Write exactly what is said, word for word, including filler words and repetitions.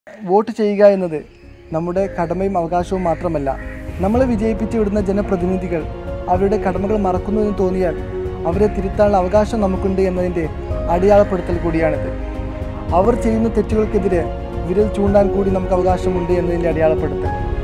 Vote ചെയ്യുക എന്നത് നമ്മുടെ കടമയും അവകാശവും മാത്രമല്ല, നമ്മളെ വിജയിപ്പിച്ചു വിടുന്ന ജനപ്രതിനിധികൾ അവരുടെ കടമകൾ മറക്കുന്നു എന്ന് തോന്നിയാൽ അവരെ തിരുത്താനുള്ള അവകാശം നമുക്കുണ്ട് എന്നതിൻ്റെ അടയാളപ്പെടുത്തൽ കൂടിയാണിത്. അവർ ചെയ്യുന്ന തെറ്റുകൾക്കെതിരെ വിരൽ ചൂണ്ടാൻ കൂടി നമുക്ക് അവകാശമുണ്ട് എന്നതിൻ്റെ അടയാളപ്പെടുത്തൽ.